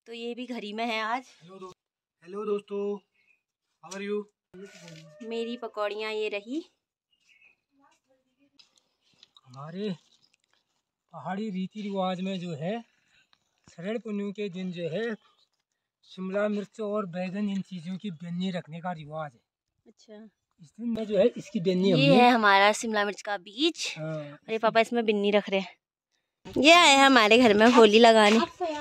तो ये भी घर ही में है आज। हेलो दोस्तों, हाउ आर यू। मेरी पकौड़ियाँ ये रही। हमारे पहाड़ी रीति रिवाज में जो है शरण पूर्णिमा के दिन जो है शिमला मिर्च और बैगन इन चीज़ों की बेनी रखने का रिवाज है। अच्छा, इस दिन में जो है इसकी बेनी ये है हमारा शिमला मिर्च का बीज। अरे पापा इसमें बिन्नी रख रहे हैं। ये आए हैं हमारे घर में होली लगाने।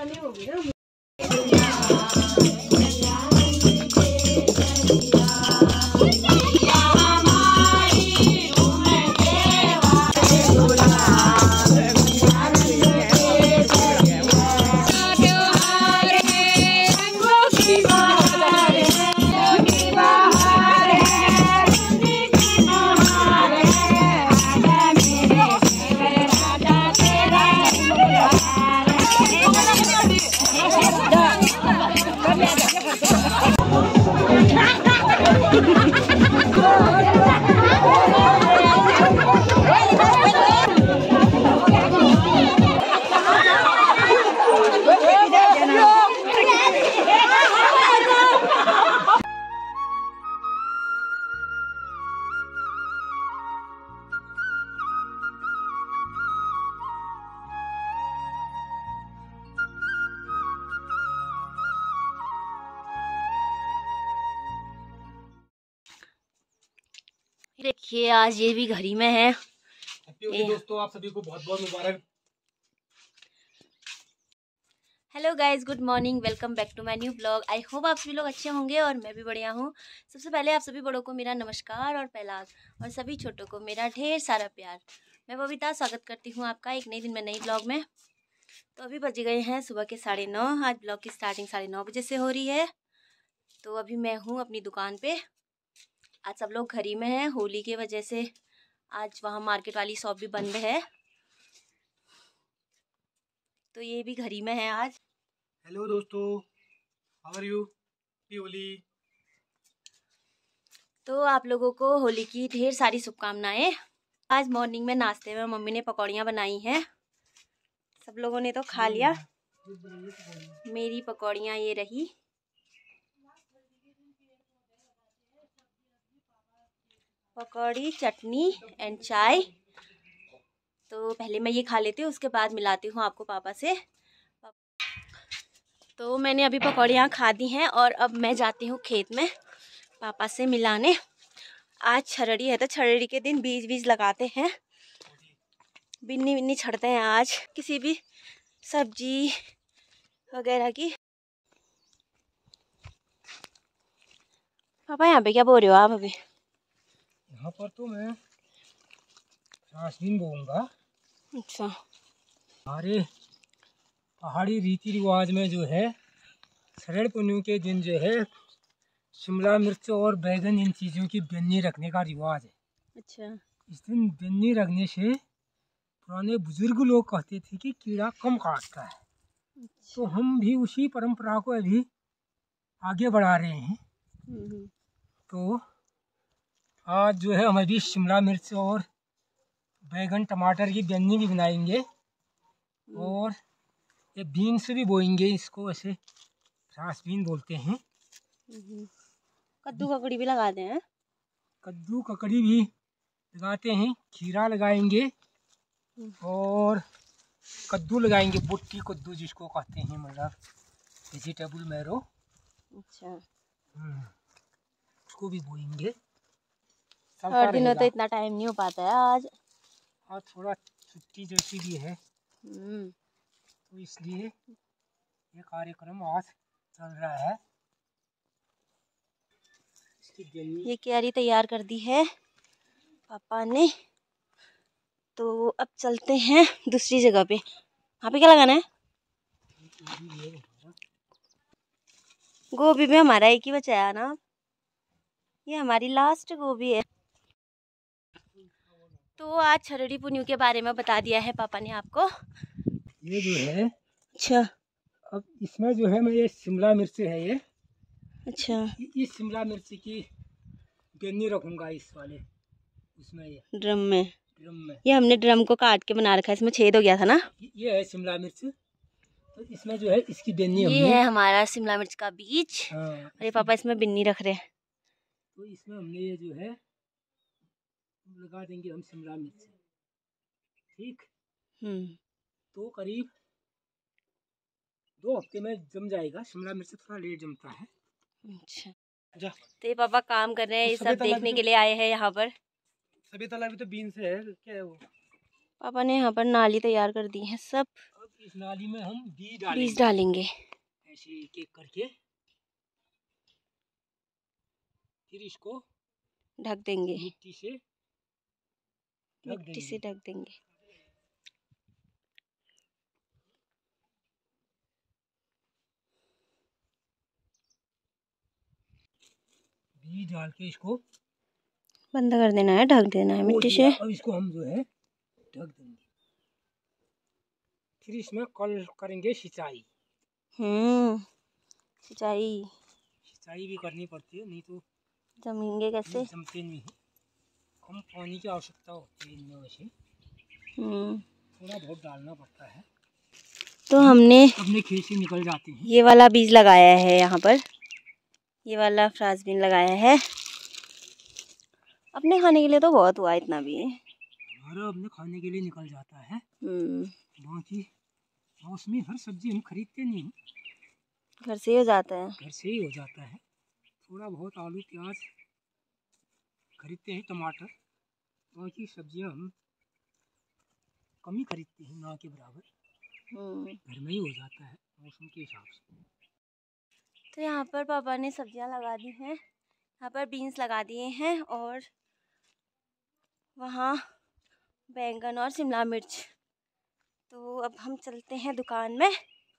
देखिए आज ये भी घर ही में है। दोस्तों आप सभी को बहुत बहुत मुबारक। Hello guys, good morning, welcome back to my new blog. I hope आप सभी लोग अच्छे होंगे और मैं भी बढ़िया हूँ। सबसे पहले आप सभी बड़ों को मेरा नमस्कार और पहला, और सभी छोटों को मेरा ढेर सारा प्यार। मैं बबीता स्वागत करती हूँ आपका एक नए दिन में, नई ब्लॉग में। तो अभी बज गए हैं सुबह के 9:30। आज ब्लॉग की स्टार्टिंग 9:30 बजे से हो रही है। तो अभी मैं हूँ अपनी दुकान पे। आज सब लोग घर ही में हैं होली की वजह से। आज वहाँ मार्केट वाली शॉप भी बंद है, तो ये भी घर ही में है आज। हेलो दोस्तों, हाउ आर यू। होली। तो आप लोगों को होली की ढेर सारी शुभकामनाएं। आज मॉर्निंग में नाश्ते में मम्मी ने पकौड़ियाँ बनाई हैं। सब लोगों ने तो खा लिया। मेरी पकौड़ियाँ ये रही। पकौड़ी, चटनी एंड चाय। तो पहले मैं ये खा लेती हूँ, उसके बाद मिलाती हूँ आपको पापा से। तो मैंने अभी पकौड़ियाँ खा दी हैं और अब मैं जाती हूँ खेत में पापा से मिलाने। आज छरड़ी है तो छरड़ी के दिन बीज बीज लगाते हैं, बिन्नी बिन्नी छड़ते हैं आज किसी भी सब्जी वगैरह की। पापा यहाँ पे क्या बोल रहे हो आप अभी। यहाँ पर तो मैं फ्रांसबीन बोऊंगा। अच्छा, हमारे पहाड़ी रीति रिवाज में जो है शरण पूर्णिमा के दिन जो है शिमला मिर्च और बैगन इन चीज़ों की बेनी रखने का रिवाज है। अच्छा, इस दिन बेनी रखने से पुराने बुजुर्ग लोग कहते थे कि कीड़ा कम काटता है। तो हम भी उसी परंपरा को अभी आगे बढ़ा रहे हैं। तो आज जो है हम अभी शिमला मिर्च और बैगन टमाटर की बेनी भी बनाएंगे और ये बीन्स भी बोएंगे। इसको ऐसे फ्रांसबीन बोलते हैं। कद्दू ककड़ी भी लगाते हैं। कद्दू ककड़ी भी लगाते हैं, खीरा लगाएंगे और कद्दू लगाएंगे, बुट्टी कद्दू जिसको कहते हैं, मतलब वेजिटेबल मैरो। अच्छा, उसको भी बोएंगे। हर दिनों तो इतना टाइम नहीं हो पाता है। आज थोड़ा छुट्टी जैसी भी है तो इसलिए ये कार्यक्रम आज चल रहा है। ये क्यारी तैयार कर दी है पापा ने। तो अब चलते हैं दूसरी जगह पे। वहाँ पे क्या लगाना है। गोभी में हमारा एक ही बचाया ना, ये हमारी लास्ट गोभी है। तो आज छरड़ी पुन्यू के बारे में बता दिया है पापा ने आपको। ये जो है, अच्छा, अब इसमें जो है मैं ये शिमला मिर्च है ये। अच्छा, इस शिमला मिर्च की बेनी रखूंगा इस वाले उसमें, ये ड्रम में। ड्रम में ये हमने ड्रम को काट के बना रखा है, इसमें छेद हो गया था ना। ये है शिमला मिर्च। तो इसमें जो है इसकी बिन्नी ये है हमारा शिमला मिर्च का बीज। अरे पापा इसमें बिन्नी रख रहे हैं। तो इसमें हमने ये जो है लगा देंगे हम शिमला मिर्च। ठीक। तो करीब 2 हफ्ते में जम जाएगा। शिमला मिर्च थोड़ा लेट जमता है। अच्छा। तो ये पापा काम कर रहे हैं, ये सब देखने के लिए आए हैं यहाँ पर। सभी तालाब तो बीन से है, क्या है वो? पापा ने यहाँ पर नाली तैयार कर दी है सब। अब इस नाली में हम बीज डालेंगे ऐसे एक एक करके, फिर इसको ढक देंगे, मिट्टी से ढक देंगे। बीज डाल के इसको बंद कर देना है, ढक देना है मिट्टी से। अब इसको हम जो है ढक देंगे। फिर इसमें कल करेंगे सिंचाई। सिंचाई भी करनी पड़ती है, नहीं तो जमेंगे कैसे? जमते नहीं है। कम पानी की आवश्यकता होती है इनमें, वैसे थोड़ा बहुत डालना पड़ता है। तो हमने अपने खेत से निकल जाते हैं। ये वाला बीज लगाया है यहाँ पर, ये वाला फ्रांसबीन लगाया है। अपने खाने के लिए तो बहुत हुआ, इतना भी है हमारा अपने खाने के लिए निकल जाता है। बाकी मौसमी हर सब्जी हम खरीदते नहीं, घर से ही हो जाता है। घर से ही हो जाता है। थोड़ा बहुत आलू प्याज खरीदते हैं, टमाटर, बाकी सब्जियां हम कम ही खरीदते हैं, ना के बराबर। घर में ही हो जाता है मौसम के हिसाब से। तो यहाँ पर पापा ने सब्जियां लगा दी हैं। यहाँ पर बीन्स लगा दिए हैं और वहाँ बैंगन और शिमला मिर्च। तो अब हम चलते हैं दुकान में।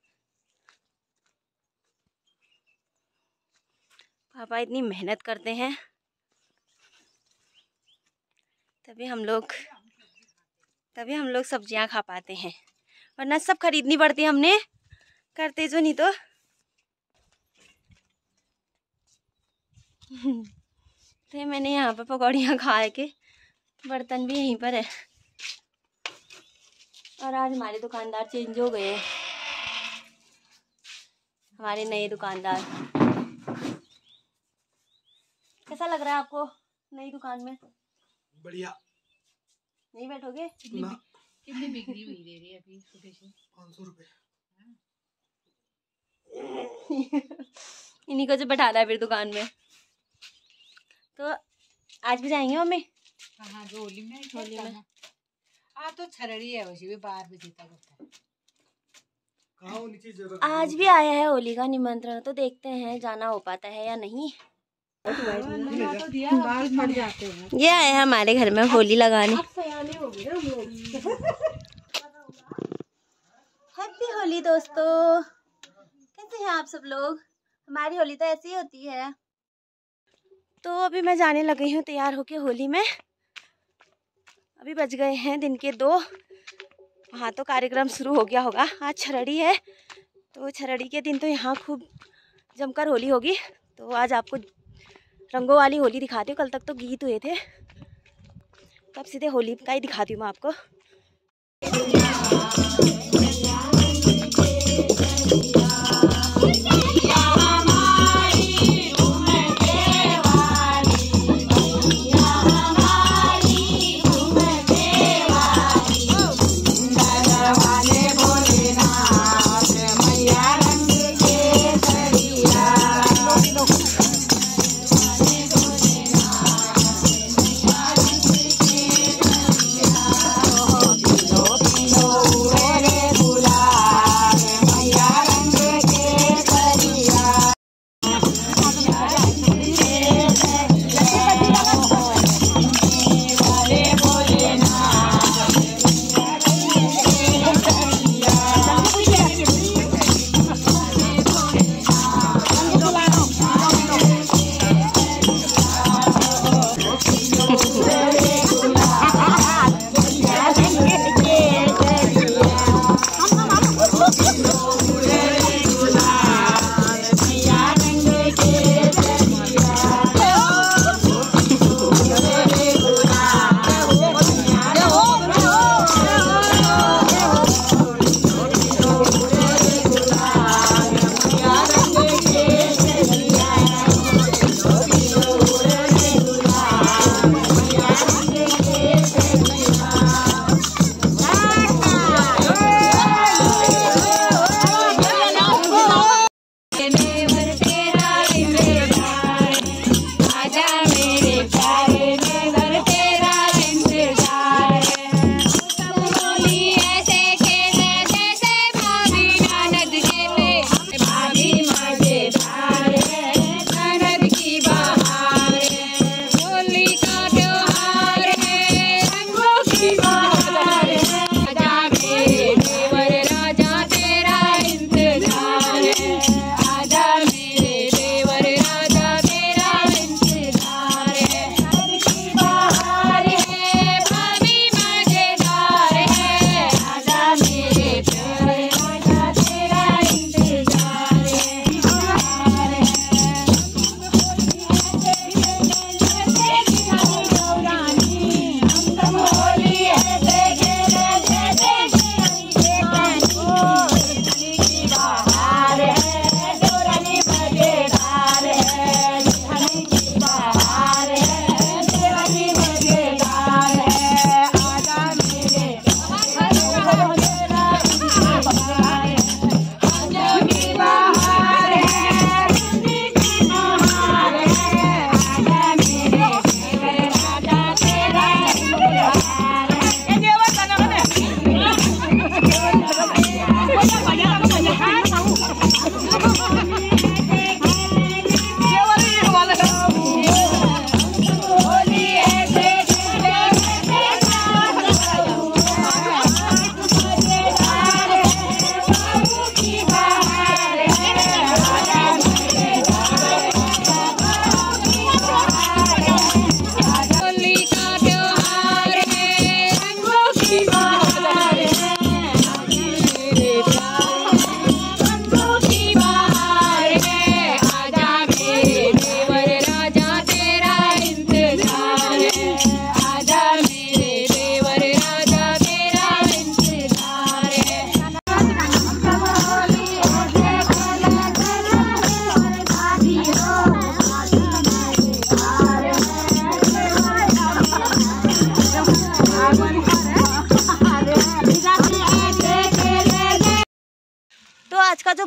पापा इतनी मेहनत करते हैं तभी हम लोग सब्जियां खा पाते हैं, वरना सब खरीदनी पड़ती है हमने, करते जो नहीं तो। तो मैंने यहाँ पर पकौड़ियाँ खा के बर्तन भी यहीं पर है। और आज हमारे दुकानदार चेंज हो गए, हमारे नए दुकानदार। कैसा लग रहा है आपको नई दुकान में? बढ़िया। नहीं बैठोगे? कितनी बिक्री हुई दे रही है अभी? 500 रुपये। इन्हीं को जो बैठाना है फिर दुकान में। तो आज भी जाएंगे मम्मी? हाँ, होली में आज तो छरड़ी है, वैसे भी 12 बजे तक होता है। आज भी आया है होली का निमंत्रण, तो देखते हैं जाना हो पाता है या नहीं। तो दिया, बाल फट जाते हैं। ये आए हैं हमारे घर में होली लगाने। हैप्पी होली दोस्तों, कैसे हैं आप सब लोग? हमारी होली तो ऐसी ही होती है। तो अभी मैं जाने लगी हूँ तैयार होके होली में। अभी बज गए हैं दिन के 2। वहाँ तो कार्यक्रम शुरू हो गया होगा। आज छरड़ी है, तो छरड़ी के दिन तो यहाँ खूब जमकर होली होगी। तो आज आपको रंगों वाली होली दिखाती हूँ। कल तक तो गीत हुए थे, तब सीधे होली का ही दिखाती हूँ मैं आपको।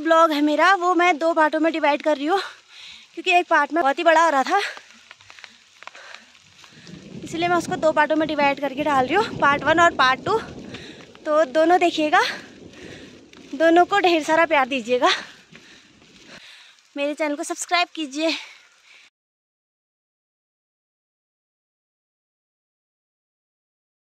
ब्लॉग है मेरा वो मैं 2 पार्टों में डिवाइड कर रही हूँ, क्योंकि एक पार्ट में बहुत ही बड़ा आ रहा था, इसलिए मैं उसको 2 पार्टों में डिवाइड करके डाल रही हूँ, पार्ट 1 और पार्ट 2। तो दोनों देखिएगा, दोनों को ढेर सारा प्यार दीजिएगा, मेरे चैनल को सब्सक्राइब कीजिए।